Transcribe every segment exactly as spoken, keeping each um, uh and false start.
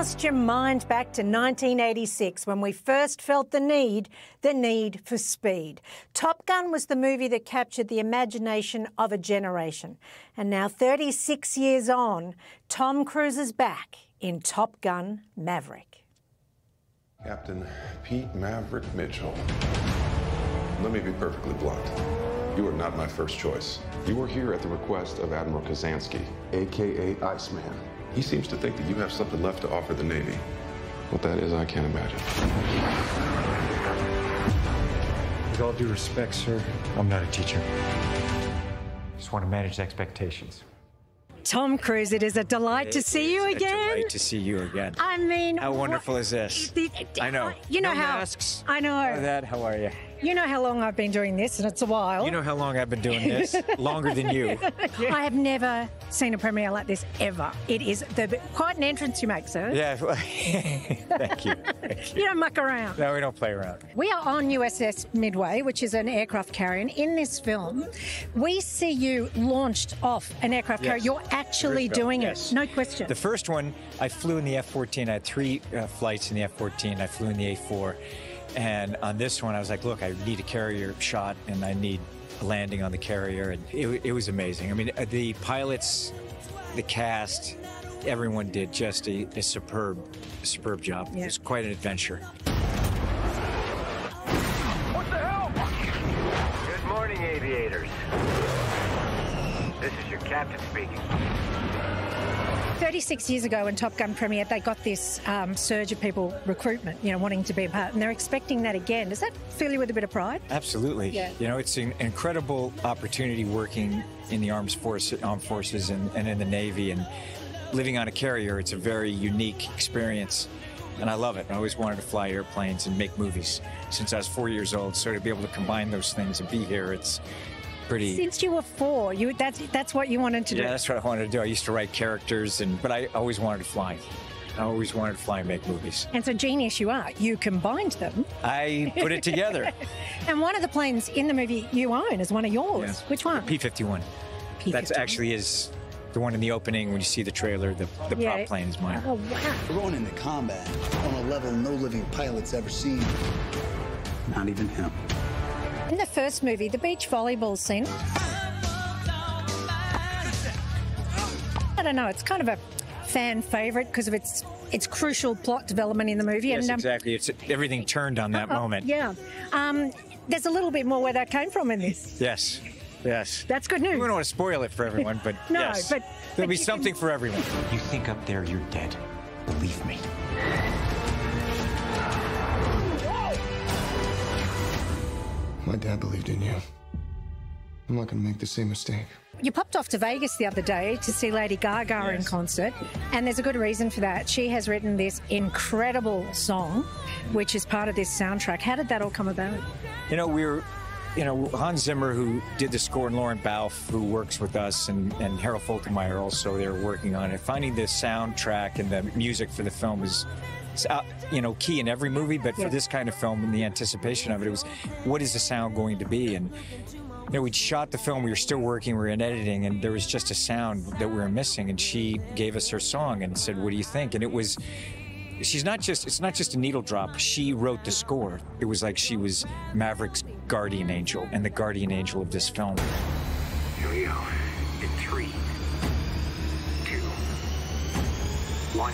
Cast your mind back to nineteen eighty-six when we first felt the need, the need for speed. Top Gun was the movie that captured the imagination of a generation. And now, thirty-six years on, Tom Cruise is back in Top Gun Maverick. Captain Pete Maverick Mitchell. Let me be perfectly blunt. You are not my first choice. You are here at the request of Admiral Kazansky, a k a. Iceman. He seems to think that you have something left to offer the Navy. What that is, I can't imagine. With all due respect, sir, I'm not a teacher. Just want to manage expectations. Tom Cruise, it is a delight It to see you is again. A delight to see you again. I mean, how wonderful what, is this? The, I know. You know no how. Masks. I know. How that. How are you? You know how long I've been doing this, and it's a while. You know how long I've been doing this? Longer than you. Yeah. I have never seen a premiere like this ever. It is the, quite an entrance you make, sir. Yeah. Thank you. Thank you. You don't muck around. No, we don't play around. We are on U S S Midway, which is an aircraft carrier, and in this film, we see you launched off an aircraft Yes. carrier. You're actually doing yes. it, no question. The first one, I flew in the F fourteen. I had three uh, flights in the F fourteen. I flew in the A four. And on this one, I was like, look, I need a carrier shot, and I need a landing on the carrier. And it, it was amazing. I mean, the pilots, the cast, everyone did just a, a superb, a superb job. Yeah. It was quite an adventure. What the hell? Good morning, aviators. This is your captain speaking. thirty-six years ago when Top Gun premiered, they got this um, surge of people recruitment, you know, wanting to be a part, and they're expecting that again. Does that fill you with a bit of pride? Absolutely. Yeah. You know, it's an incredible opportunity working in the armed, force, armed forces and, and in the Navy, and living on a carrier. It's a very unique experience, and I love it. I always wanted to fly airplanes and make movies since I was four years old, so to be able to combine those things and be here, it's pretty... Since you were four, you that's that's what you wanted to yeah, do. that's what I wanted to do. I used to write characters, and but I always wanted to fly. I always wanted to fly and make movies. And so genius you are. You combined them. I put it together. And one of the planes in the movie you own is one of yours. Yeah. Which one? P fifty-one. P fifty-one. That's actually is the one in the opening when you see the trailer. The, the Yeah. prop plane is mine. Oh, wow. We're going into combat on a level no living pilot's ever seen. Not even him. In the first movie, the beach volleyball scene, I don't know, it's kind of a fan favourite because of its its crucial plot development in the movie. Yes, and, um, exactly. It's everything turned on that uh, moment. Yeah. Um, there's a little bit more where that came from in this. Yes. Yes. That's good news. We don't want to spoil it for everyone, but No, yes. but- There'll but be you something can- for everyone. You think up there you're dead. Believe me. My dad believed in you. I'm not going to make the same mistake. You popped off to Vegas the other day to see Lady Gaga in Yes. concert, and there's a good reason for that. She has written this incredible song, which is part of this soundtrack. How did that all come about? You know, we were, you know, Hans Zimmer, who did the score, and Lauren Balfe, who works with us, and, and Harold Faltermeyer also, they're working on it. Finding the soundtrack and the music for the film is, it's, uh, you know, key in every movie, but Yeah. for this kind of film and the anticipation of it, it was, what is the sound going to be? And, you know, we'd shot the film, we were still working, we were in editing, and there was just a sound that we were missing, and she gave us her song and said, what do you think? And it was, she's not just, it's not just a needle drop, she wrote the score. It was like she was Maverick's guardian angel and the guardian angel of this film. Here we go. In three, two, one.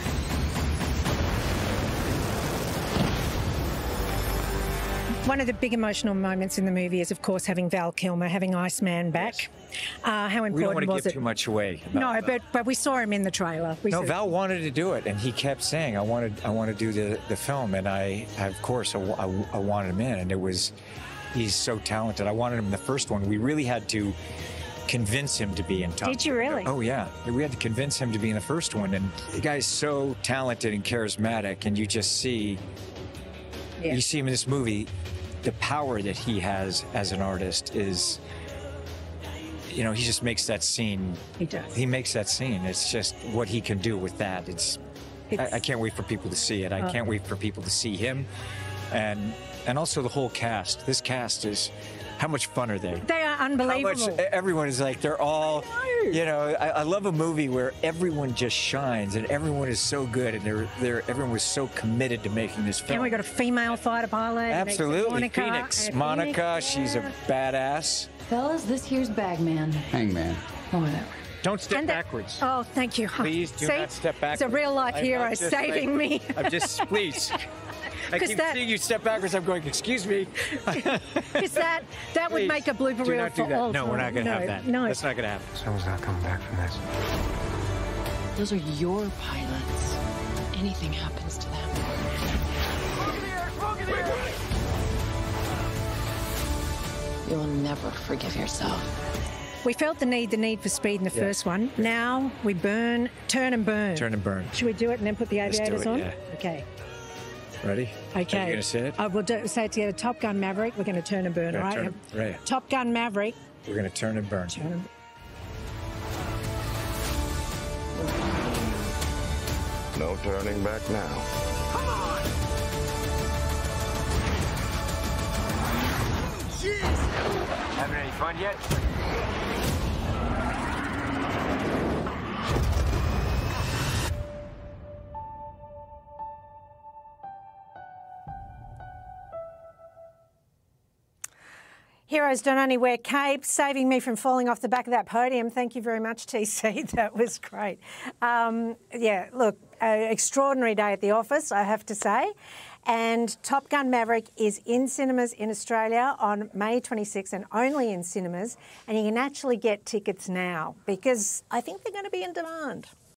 One of the big emotional moments in the movie is, of course, having Val Kilmer, having Iceman back. Uh, how We don't want important to was give it? too much away. about No, that. but but we saw him in the trailer. We No, saw- Val wanted to do it, and he kept saying, "I wanted, I want to do the, the film," and I, I of course, I, I, I wanted him in, and it was, he's so talented. I wanted him in the first one. We really had to convince him to be in Top. Did you really? Oh yeah, we had to convince him to be in the first one, and the guy's so talented and charismatic, and you just see, Yeah. you see him in this movie, the power that he has as an artist is. You know, he just makes that scene. He does. He makes that scene. It's just what he can do with that. It's. It's- I, I can't wait for people to see it. I Oh. can't wait for people to see him, and and also the whole cast. This cast is. How much fun are they? They are unbelievable. How much everyone is like, they're all, you know, I, I love a movie where everyone just shines and everyone is so good and they're, they're, everyone was so committed to making this film. And we got a female fighter pilot. Absolutely. Monica, Phoenix. uh, Monica, Phoenix, she's yeah. a badass. Fellas, this here's Bagman. Hangman. Or whatever. Don't step And that- backwards. Oh, thank you. Please do See? not step backwards. It's a real-life I'm- hero I'm just saving like- me. I'm just, please. I 'Cause keep that- seeing you step backwards. I'm going, excuse me. Because that, that would Please, make a blooper do reel not do for that. all No, we're not time. going to No, have that. No, That's not going to happen. Someone's not coming back from this. Those are your pilots. Anything happens to them. You'll never forgive yourself. We felt the need, the need for speed in the Yeah. first one. Now we burn, turn and burn. Turn and burn. Should we do it and then put the Let's do aviators it, on? yeah. Okay. Ready? Okay. Are you going to say it? Uh, we'll do, say it together. Top Gun Maverick. We're going to turn and burn, We're all gonna right? turn and- right. Top Gun Maverick. We're going to turn and burn. Turn and No turning back now. Having any fun yet? Heroes don't only wear capes, saving me from falling off the back of that podium. Thank you very much, T C. That was great. Um, yeah, look, an extraordinary day at the office, I have to say. And Top Gun Maverick is in cinemas in Australia on May twenty-sixth and only in cinemas. And you can actually get tickets now because I think they're going to be in demand.